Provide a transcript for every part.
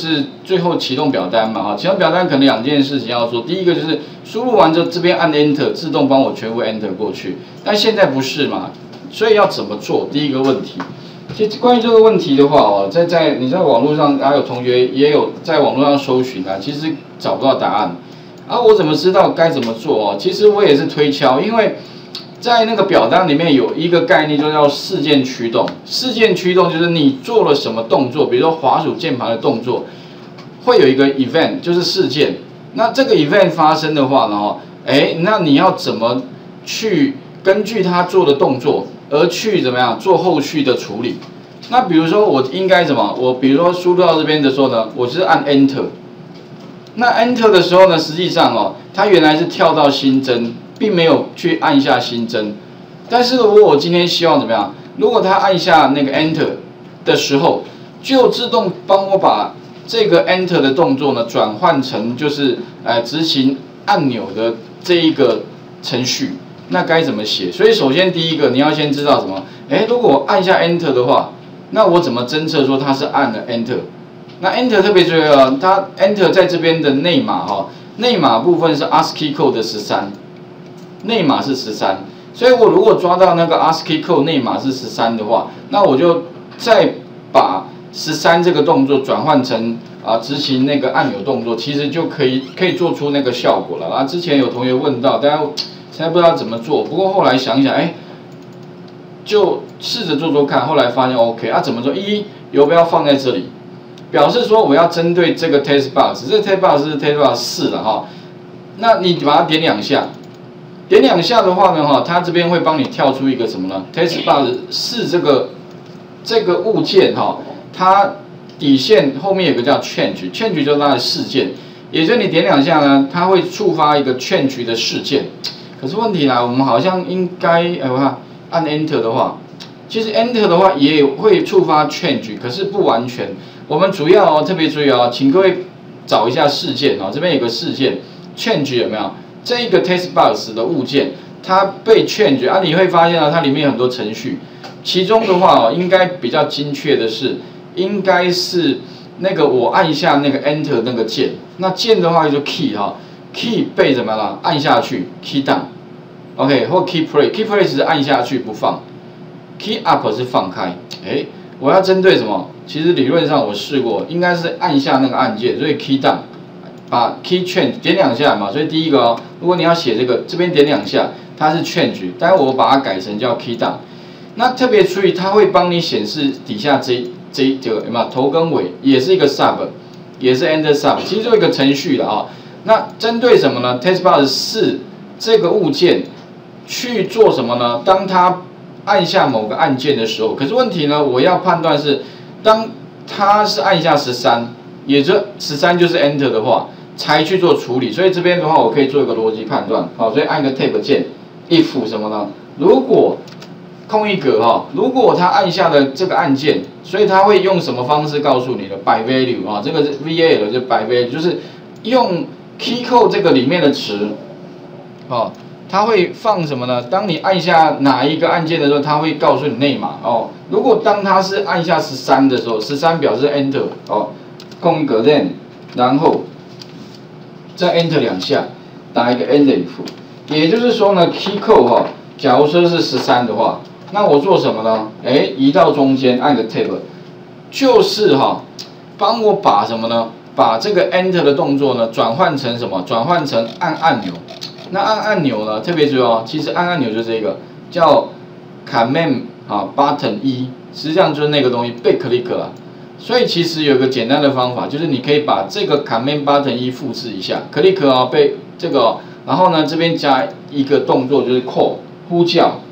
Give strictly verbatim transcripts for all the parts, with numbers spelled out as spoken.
就是最后启动表单嘛，哈，启动表单可能两件事情要做，第一个就是输入完之后这边按 Enter， 自动帮我全部 Enter 过去，但现在不是嘛，所以要怎么做？第一个问题，其实关于这个问题的话，哦，在在你在网络上还有同学也有在网络上搜寻啊，其实找不到答案，啊，我怎么知道该怎么做哦？其实我也是推敲，因为。在那个表单里面有一个概念，就叫事件驱动。事件驱动就是你做了什么动作，比如说滑鼠键盘的动作，会有一个 event， 就是事件。那这个 event 发生的话呢，哎，那你要怎么去根据他做的动作而去怎么样做后续的处理？那比如说我应该怎么？我比如说输入到这边的时候呢，我是按 Enter。那 Enter 的时候呢，实际上哦，它原来是跳到新增。并没有去按下新增，但是如果我今天希望怎么样？如果他按下那个 Enter 的时候，就自动帮我把这个 Enter 的动作呢转换成就是呃执行按钮的这一个程序，那该怎么写？所以首先第一个你要先知道什么？哎，如果我按下 Enter 的话，那我怎么侦测说它是按了 Enter？ 那 Enter 特别注意哦，它 Enter 在这边的内码哈、哦，内码部分是 ASCII code 的十三。内码是十三，所以我如果抓到那个 ASCII code 内码是十三的话，那我就再把十三这个动作转换成啊执行那个按钮动作，其实就可以可以做出那个效果了啊。之前有同学问到，大家现在不知道怎么做，不过后来想一想，哎，就试着做做看，后来发现 OK 啊，怎么做？一游标放在这里，表示说我要针对这个 text box， 这个 text box 是 text box 四了哈，那你把它点两下。点两下的话呢，哈，它这边会帮你跳出一个什么呢 ？text box 是这个这个物件哈，它底线后面有个叫 change，change 就是它的事件，也就是你点两下呢，它会触发一个 change 的事件。可是问题来，我们好像应该，哎，我看按 enter 的话，其实 enter 的话也会触发 change， 可是不完全。我们主要哦特别注意哦，请各位找一下事件哦，这边有个事件 change 有没有？这一个 text box 的物件，它被 change 啊，你会发现啊，它里面有很多程序，其中的话哦，应该比较精确的是，应该是那个我按下那个 enter 那个键，那键的话就 key 哈 ，key 被怎么了？按下去 key down，OK， 或 key play，key play 是按下去不放 ，key up 是放开，哎，我要针对什么？其实理论上我试过，应该是按下那个按键，所以 key down。把 key change 点两下嘛，所以第一个哦，如果你要写这个，这边点两下，它是 change， 但是我把它改成叫 key down。那特别注意，它会帮你显示底下这这这个有没有头跟尾，也是一个 sub， 也是 enter sub， 其实就一个程序了啊、哦。那针对什么呢 ？text box 是这个物件去做什么呢？当它按下某个按键的时候，可是问题呢，我要判断是当它是按下十三，也就十三就是 enter 的话。才去做处理，所以这边的话，我可以做一个逻辑判断，好，所以按个 tab 键 ，if 什么呢？如果空一格哈，如果他按下了这个按键，所以他会用什么方式告诉你的 by value 啊，这个是 V A L 就 by value， 就是用 key code 这个里面的词，哦，它会放什么呢？当你按下哪一个按键的时候，它会告诉你内码哦。如果当它是按下十三的时候，十三表示 enter 哦，空一格 then， 然后。再 enter 两下，打一个 endif， 也就是说呢 ，key code 哈，假如说是十三的话，那我做什么呢？哎，移到中间，按个 tab， 就是哈，帮我把什么呢？把这个 enter 的动作呢，转换成什么？转换成按按钮。那按按钮呢，特别注意哦，其实按按钮就是这个叫 command 啊 button 一，实际上就是那个东西被 click 了。所以其实有个简单的方法，就是你可以把这个 command button 一复制一下 ，click 啊、哦、被这个、哦，然后呢这边加一个动作就是 call 呼叫，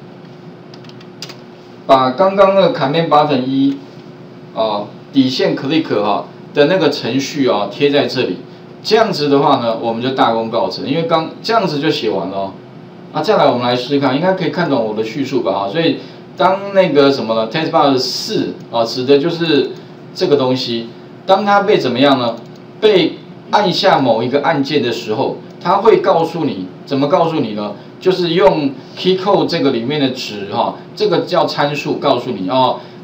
把刚刚那个 command button 一啊底线 click 哈、哦、的那个程序啊、哦、贴在这里，这样子的话呢，我们就大功告成，因为刚这样子就写完了、哦。那再来我们来试试看，应该可以看懂我的叙述吧？啊，所以当那个什么呢 ，text box 四啊，指的就是这个东西，当它被怎么样呢？被按下某一个按键的时候，它会告诉你，怎么告诉你呢？就是用 key code 这个里面的值哈，这个叫参数告诉你哦，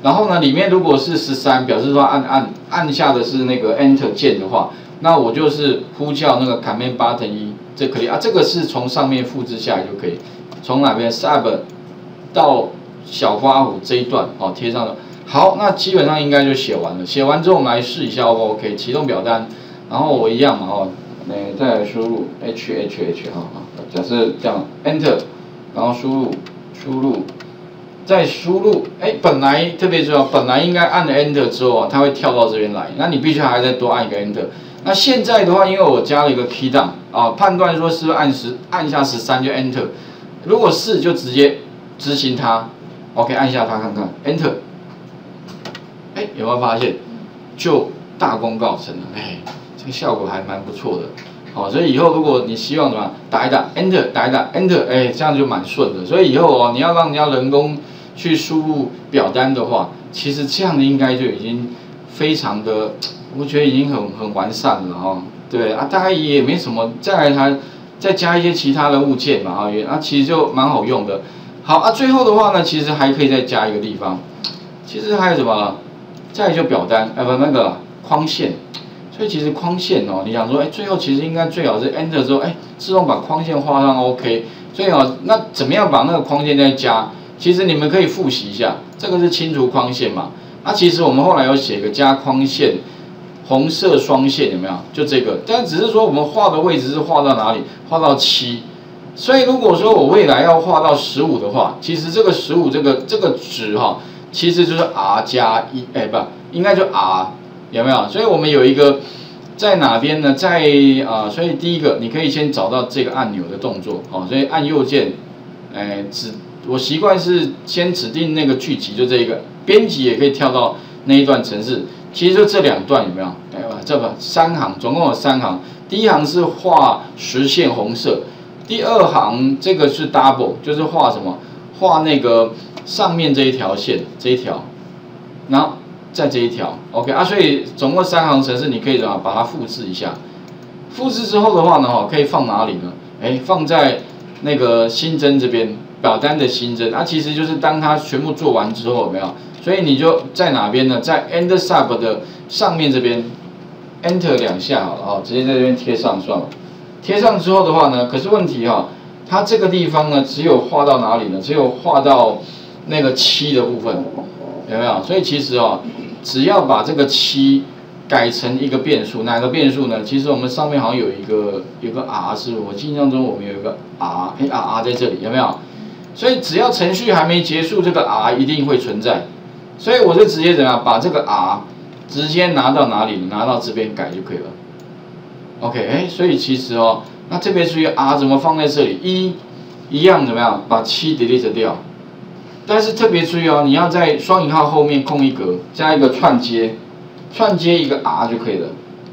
然后呢，里面如果是十三，表示说按按按下的是那个 Enter 键的话，那我就是呼叫那个 Command Button 一，这可以啊，这个是从上面复制下来就可以，从哪边 Sub 到小花虎这一段哦贴上了。好，那基本上应该就写完了。写完之后，我们来试一下 O 不 OK？ 启动表单，然后我一样嘛哦，诶，再来输入 H H H 哈啊，假设这样 Enter， 然后输入输入。再输入，哎，本来特别重要，本来应该按了 Enter 之后啊，它会跳到这边来，那你必须还再多按一个 Enter。那现在的话，因为我加了一个 Key down 啊，判断说是不是按十按下十三就 Enter， 如果是就直接执行它 ，OK， 按下它看看 Enter， 哎，有没有发现就大功告成了？哎，这个效果还蛮不错的。好，所以以后如果你希望怎么打一打 Enter， 打一打 Enter， 哎，这样就蛮顺的。所以以后哦，你要让人家人工去输入表单的话，其实这样的应该就已经非常的，我觉得已经很很完善了哈。对啊，大概也没什么，再来它再加一些其他的物件嘛啊，啊其实就蛮好用的。好啊，最后的话呢，其实还可以再加一个地方，其实还有什么？再来就表单，哎不那个框线。所以其实框线哦，你想说，哎，最后其实应该最好是 Enter 之后，哎，自动把框线画上 OK。所以哦，那怎么样把那个框线再加？其实你们可以复习一下，这个是清除框线嘛。那其实我们后来有写个加框线，红色双线有没有？就这个，但只是说我们画的位置是画到哪里？画到七。所以如果说我未来要画到十五的话，其实这个十五这个这个值哈，其实就是 R 加一，哎不，应该就 R。有没有？所以我们有一个在哪边呢？在啊、呃，所以第一个你可以先找到这个按钮的动作，哦，所以按右键，哎，指我习惯是先指定那个剧集，就这一个，编辑也可以跳到那一段程式，其实就这两段有没有？哎，这个三行，总共有三行，第一行是画实线红色，第二行这个是 double， 就是画什么？画那个上面这一条线，这一条，然后。在这一条 ，OK 啊，所以总共三行程式，你可以怎么把它复制一下？复制之后的话呢，哈，可以放哪里呢？哎，放在那个新增这边，表单的新增，啊，其实就是当它全部做完之后，有没有？所以你就在哪边呢？在 End Sub 的上面这边 ，Enter 两下好了啊，直接在这边贴上算了。贴上之后的话呢，可是问题哈，它这个地方呢，只有画到哪里呢？只有画到那个七的部分，有没有？所以其实哦。只要把这个七改成一个变数，哪个变数呢？其实我们上面好像有一个有个 R， 是我印象中我们有一个 R， 哎 R R 在这里有没有？所以只要程序还没结束，这个 R 一定会存在。所以我就直接怎么样把这个 R 直接拿到哪里？拿到这边改就可以了。OK， 哎，所以其实哦，那这边属于 R 怎么放在这里？一一样怎么样？把七 delete 掉。但是特别注意哦，你要在双引号后面空一格，加一个串接，串接一个 R 就可以了，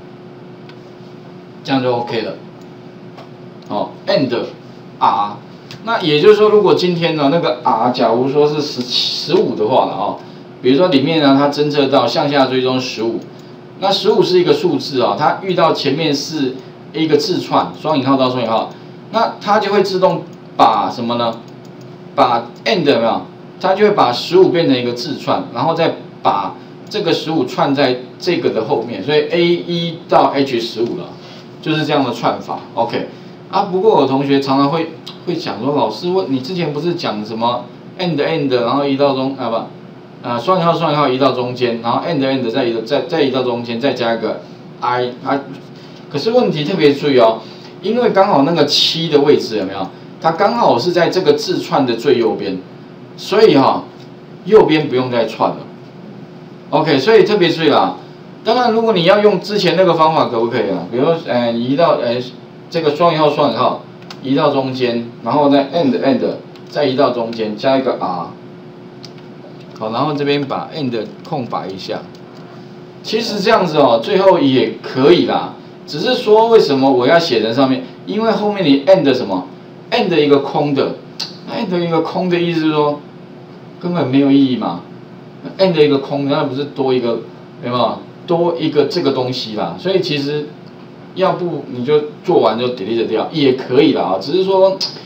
这样就 OK 了。哦 ，end R， 那也就是说，如果今天呢那个 R， 假如说是十十五的话了哦，比如说里面呢它侦测到向下追踪十五，那十五是一个数字啊、哦，它遇到前面是一个字串，双引号到双引号，那它就会自动把什么呢？把 end 有没有？它就会把十五变成一个字串，然后再把这个十五串在这个的后面，所以 A 一 到 H 十五了，就是这样的串法。OK， 啊，不过有同学常常会会讲说，老师问你之前不是讲什么 end end， 然后移到中啊不，啊双引号双引号移到中间，然后 end end 再移再再移到中间，再加一个 I 啊，可是问题特别注意哦，因为刚好那个七的位置有没有？它刚好是在这个字串的最右边。所以哈、哦，右边不用再串了 ，OK， 所以特别注意啦。当然，如果你要用之前那个方法，可不可以啊？比如说，呃，移到呃这个双引号双引号移到中间，然后呢 end end 再移到中间，加一个 R， 好，然后这边把 end 空白一下。其实这样子哦，最后也可以啦。只是说为什么我要写在上面？因为后面你 end 什么 ？end 一个空的。end 一个空的意思是说，根本没有意义嘛。end 一个空的，那不是多一个，有没有？多一个这个东西啦。所以其实，要不你就做完就 delete 掉也可以啦啊。只是说，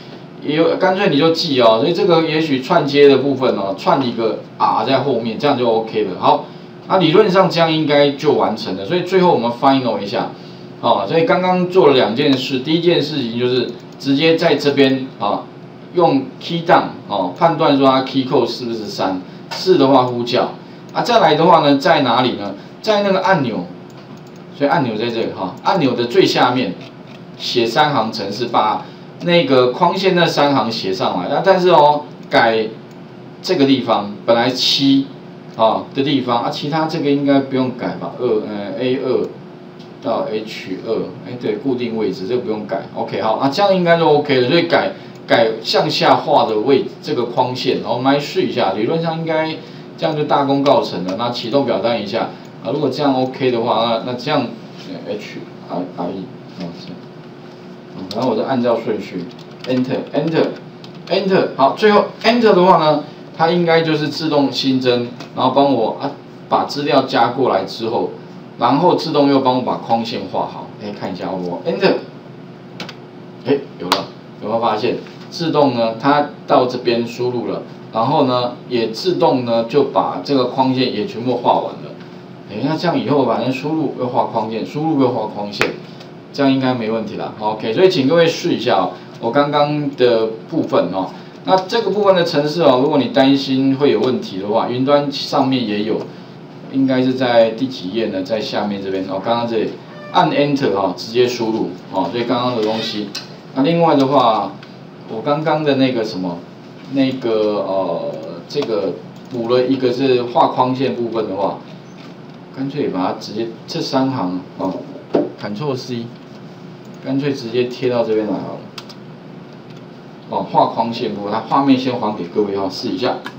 也有干脆你就记哦，所以这个也许串接的部分哦，串一个 R 在后面，这样就 OK 了。好，那理论上这样应该就完成了。所以最后我们 final 一下，哦，所以刚刚做了两件事，第一件事情就是直接在这边啊，用 key down 哦判断说它 key code 是不是三，是的话呼叫。啊，再来的话呢，在哪里呢？在那个按钮，所以按钮在这里哈，按钮的最下面写三行程式把。那个框线那三行写上来，那但是哦，改这个地方本来七啊的地方啊，其他这个应该不用改吧？二呃 A 二到 H 二，哎对，固定位置这个不用改 ，OK 好，那这样应该就 OK 了。所以改改向下画的位置这个框线，然后我们来试一下，理论上应该这样就大功告成了。那启动表单一下啊，如果这样 OK 的话，那那这样 H I I 哦这样。然后我就按照顺序 ，Enter Enter Enter， 好，最后 Enter 的话呢，它应该就是自动新增，然后帮我啊把资料加过来之后，然后自动又帮我把框线画好。哎，看一下我 Enter， 哎有了，有没有发现自动呢？它到这边输入了，然后呢也自动呢就把这个框线也全部画完了。哎，那这样以后反正输入又画框线，输入又画框线。这样应该没问题啦 ，OK， 所以请各位试一下哦，我刚刚的部分哦，那这个部分的程式哦，如果你担心会有问题的话，云端上面也有，应该是在第几页呢？在下面这边哦，刚刚这里按 Enter 哈、哦，直接输入哦，所以刚刚的东西，那另外的话，我刚刚的那个什么，那个呃，这个补了一个是画框线部分的话，干脆把它直接这三行哦 ，Ctrl C。干脆直接贴到这边来好了。哦，画框线部，它画面先还给各位哈，试一下。